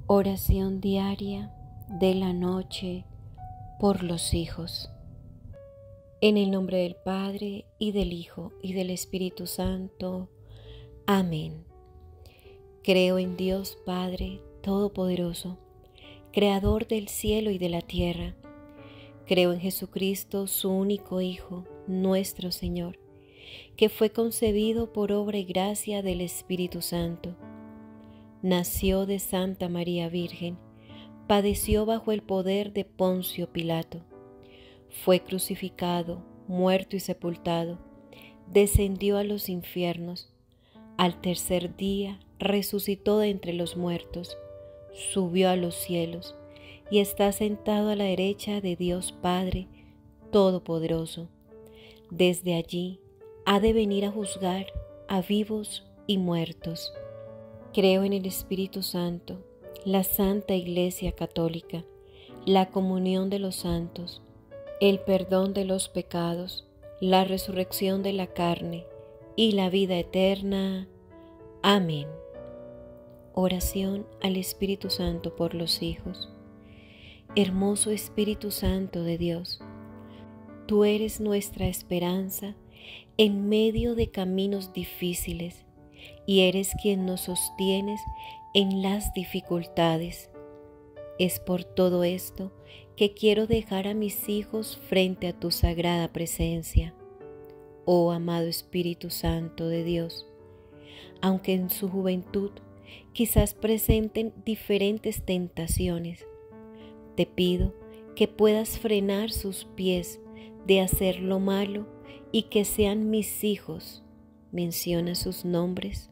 Oración diaria de la noche por los hijos. En el nombre del Padre, y del Hijo, y del Espíritu Santo. Amén. Creo en Dios Padre Todopoderoso, Creador del cielo y de la tierra. Creo en Jesucristo, su único Hijo, nuestro Señor, que fue concebido por obra y gracia del Espíritu Santo. Nació de Santa María Virgen, padeció bajo el poder de Poncio Pilato, fue crucificado, muerto y sepultado, descendió a los infiernos, al tercer día resucitó de entre los muertos, subió a los cielos y está sentado a la derecha de Dios Padre Todopoderoso. Desde allí ha de venir a juzgar a vivos y muertos. Creo en el Espíritu Santo, la Santa Iglesia Católica, la comunión de los santos, el perdón de los pecados, la resurrección de la carne y la vida eterna. Amén. Oración al Espíritu Santo por los hijos. Hermoso Espíritu Santo de Dios, tú eres nuestra esperanza en medio de caminos difíciles, y eres quien nos sostienes en las dificultades. Es por todo esto que quiero dejar a mis hijos frente a tu sagrada presencia. Oh amado Espíritu Santo de Dios, aunque en su juventud quizás presenten diferentes tentaciones, te pido que puedas frenar sus pies de hacer lo malo y que sean mis hijos. Menciona sus nombres.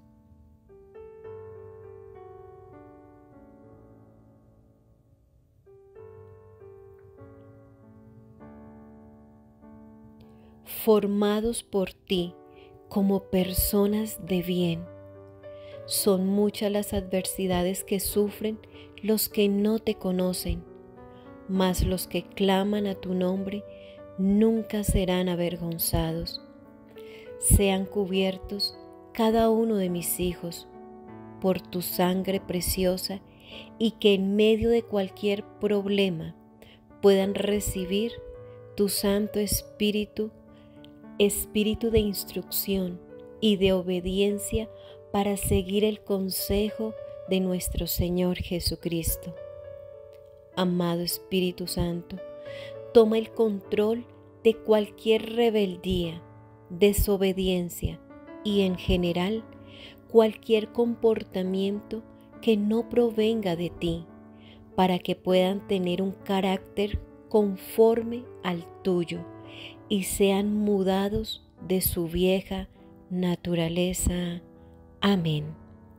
Formados por ti como personas de bien. Son muchas las adversidades que sufren los que no te conocen, mas los que claman a tu nombre nunca serán avergonzados. Sean cubiertos cada uno de mis hijos por tu sangre preciosa, y que en medio de cualquier problema puedan recibir tu Santo Espíritu, Espíritu de instrucción y de obediencia para seguir el consejo de nuestro Señor Jesucristo. Amado Espíritu Santo, toma el control de cualquier rebeldía, desobediencia y en general cualquier comportamiento que no provenga de ti, para que puedan tener un carácter conforme al tuyo y sean mudados de su vieja naturaleza. Amén.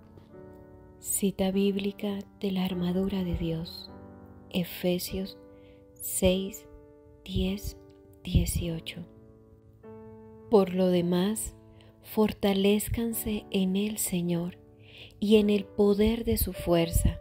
Cita bíblica de la armadura de Dios, Efesios 6, 10, 18. Por lo demás, fortalézcanse en el Señor y en el poder de su fuerza.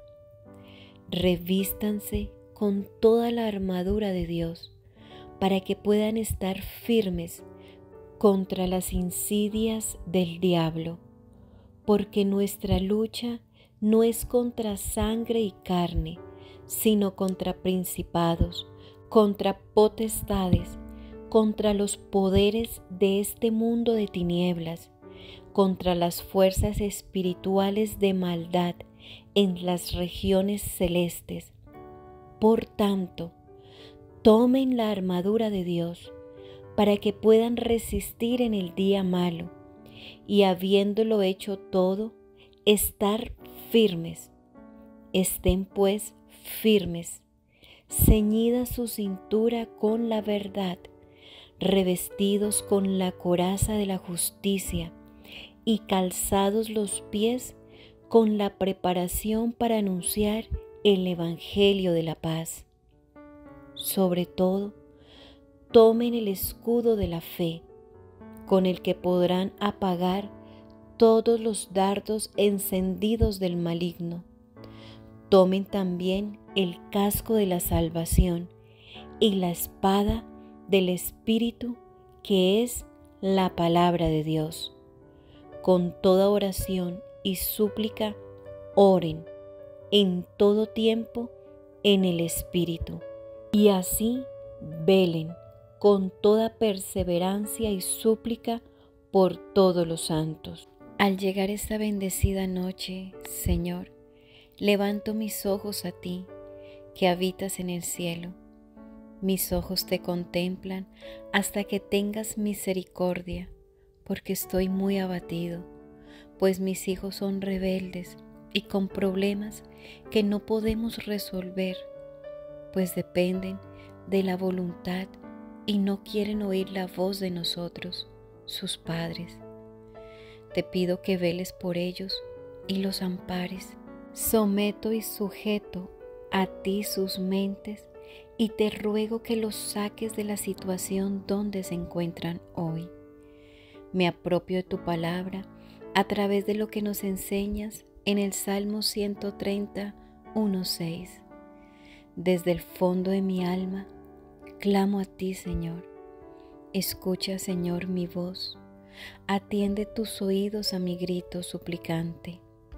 Revístanse con toda la armadura de Dios, para que puedan estar firmes contra las insidias del diablo, porque nuestra lucha no es contra sangre y carne, sino contra principados, contra potestades, contra los poderes de este mundo de tinieblas, contra las fuerzas espirituales de maldad en las regiones celestes. Por tanto, tomen la armadura de Dios para que puedan resistir en el día malo y, habiéndolo hecho todo, estar firmes. Estén pues firmes, ceñida su cintura con la verdad, revestidos con la coraza de la justicia y calzados los pies con la preparación para anunciar el Evangelio de la paz. Sobre todo, tomen el escudo de la fe, con el que podrán apagar todos los dardos encendidos del maligno. Tomen también el casco de la salvación y la espada del Espíritu, que es la palabra de Dios. Con toda oración y súplica, oren en todo tiempo en el Espíritu, y así velen con toda perseverancia y súplica por todos los santos. Al llegar esta bendecida noche, Señor, levanto mis ojos a ti, que habitas en el cielo. Mis ojos te contemplan hasta que tengas misericordia, porque estoy muy abatido, pues mis hijos son rebeldes y con problemas que no podemos resolver, pues dependen de la voluntad y no quieren oír la voz de nosotros, sus padres. Te pido que veles por ellos y los ampares. Someto y sujeto a ti sus mentes y te ruego que los saques de la situación donde se encuentran hoy. Me apropio de tu palabra a través de lo que nos enseñas en el Salmo 130, 1:6. Desde el fondo de mi alma, clamo a ti, Señor. Escucha, Señor, mi voz. Atiende tus oídos a mi grito suplicante.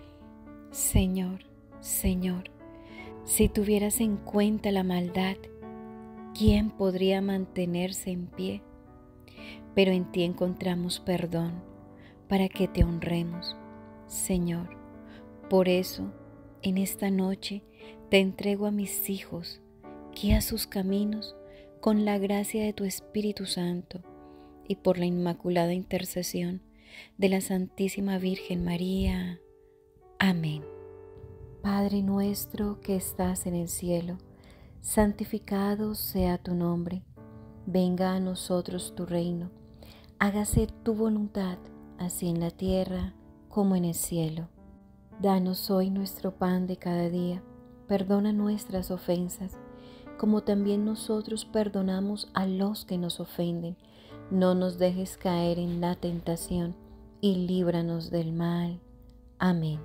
Señor, Señor, si tuvieras en cuenta la maldad, ¿quién podría mantenerse en pie? Pero en ti encontramos perdón para que te honremos, Señor. Por eso, en esta noche te entrego a mis hijos, guía sus caminos con la gracia de tu Espíritu Santo y por la inmaculada intercesión de la Santísima Virgen María. Amén. Padre nuestro que estás en el cielo, santificado sea tu nombre. Venga a nosotros tu reino. Hágase tu voluntad, así en la tierra como en el cielo. Danos hoy nuestro pan de cada día. Perdona nuestras ofensas, como también nosotros perdonamos a los que nos ofenden. No nos dejes caer en la tentación y líbranos del mal. Amén.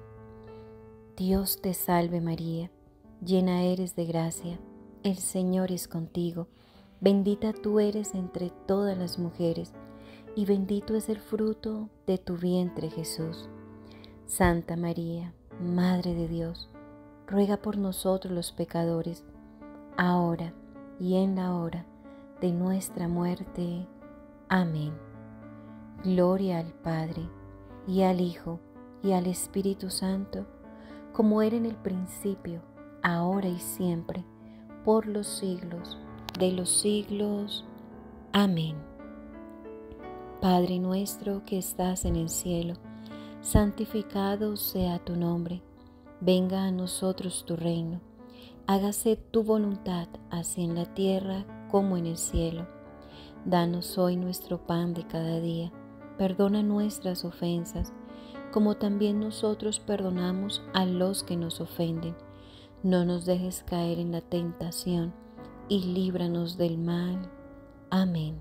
Dios te salve María, llena eres de gracia, el Señor es contigo. Bendita tú eres entre todas las mujeres, y bendito es el fruto de tu vientre Jesús. Santa María, Madre de Dios, ruega por nosotros los pecadores, ahora y en la hora de nuestra muerte. Amén. Gloria al Padre, y al Hijo, y al Espíritu Santo, como era en el principio, ahora y siempre, por los siglos de los siglos. Amén. Padre nuestro que estás en el cielo, santificado sea tu nombre. Venga a nosotros tu reino. Hágase tu voluntad, así en la tierra como en el cielo. Danos hoy nuestro pan de cada día. Perdona nuestras ofensas, como también nosotros perdonamos a los que nos ofenden. No nos dejes caer en la tentación, y líbranos del mal. Amén.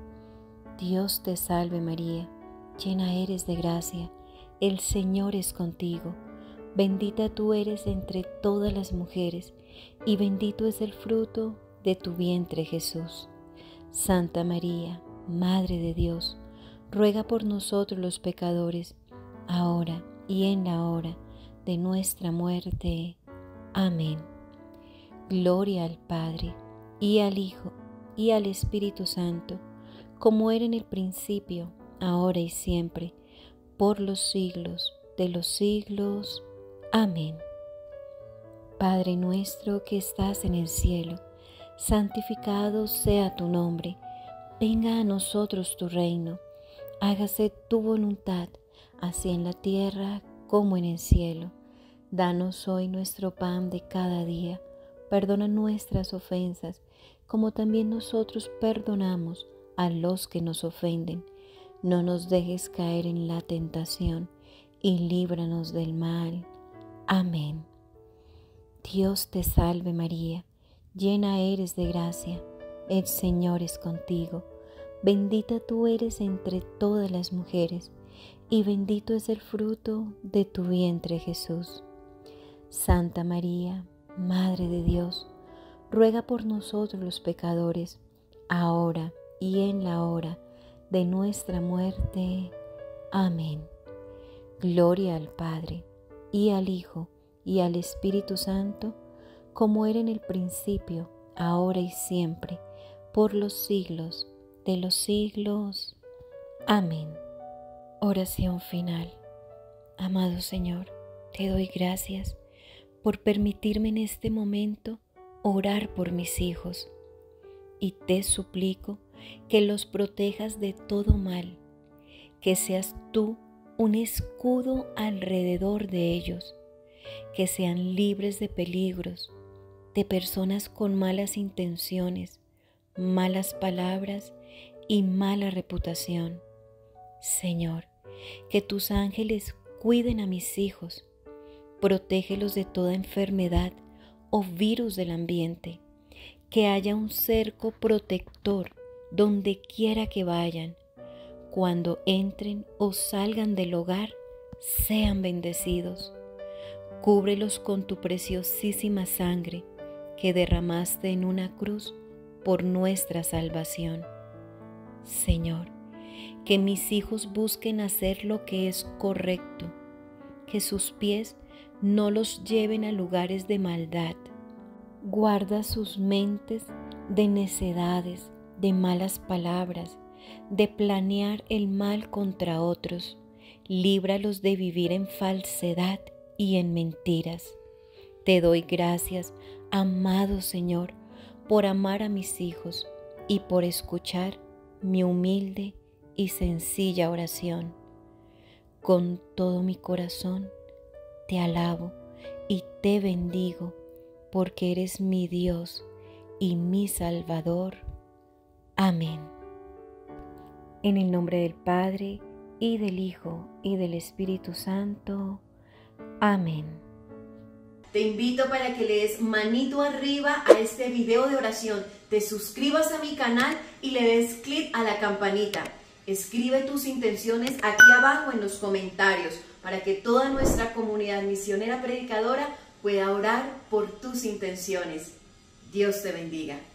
Dios te salve María, llena eres de gracia, el Señor es contigo. Bendita tú eres entre todas las mujeres, y bendito es el fruto de tu vientre Jesús. Santa María, Madre de Dios, ruega por nosotros los pecadores, ahora y en la hora de nuestra muerte. Amén. Gloria al Padre, y al Hijo, y al Espíritu Santo, como era en el principio, ahora y siempre, por los siglos de los siglos. Amén. Padre nuestro que estás en el cielo, santificado sea tu nombre. Venga a nosotros tu reino. Hágase tu voluntad, así en la tierra como en el cielo. Danos hoy nuestro pan de cada día. Perdona nuestras ofensas, como también nosotros perdonamos a los que nos ofenden. No nos dejes caer en la tentación, y líbranos del mal. Amén. Dios te salve María, llena eres de gracia, el Señor es contigo. Bendita tú eres entre todas las mujeres, y bendito es el fruto de tu vientre Jesús. Santa María, Madre de Dios, ruega por nosotros los pecadores, ahora y en la hora de nuestra muerte. Amén. Gloria al Padre, y al Hijo, y al Espíritu Santo, como era en el principio, ahora y siempre, por los siglos de los siglos. Amén. Oración final. Amado Señor, te doy gracias por permitirme en este momento orar por mis hijos, y te suplico que los protejas de todo mal, que seas tú un escudo alrededor de ellos, que sean libres de peligros, de personas con malas intenciones, malas palabras y mala reputación. Señor, que tus ángeles cuiden a mis hijos, protégelos de toda enfermedad o virus del ambiente, que haya un cerco protector donde quiera que vayan. Cuando entren o salgan del hogar, sean bendecidos. Cúbrelos con tu preciosísima sangre que derramaste en una cruz por nuestra salvación. Señor, que mis hijos busquen hacer lo que es correcto, que sus pies no los lleven a lugares de maldad. Guarda sus mentes de necedades, de malas palabras, de planear el mal contra otros. Líbralos de vivir en falsedad y en mentiras. Te doy gracias, amado Señor, por amar a mis hijos y por escuchar mi humilde y sencilla oración. Con todo mi corazón te alabo y te bendigo, porque eres mi Dios y mi Salvador. Amén. En el nombre del Padre, y del Hijo, y del Espíritu Santo. Amén. Te invito para que le des manito arriba a este video de oración, te suscribas a mi canal y le des clic a la campanita. Escribe tus intenciones aquí abajo en los comentarios para que toda nuestra comunidad misionera predicadora pueda orar por tus intenciones. Dios te bendiga.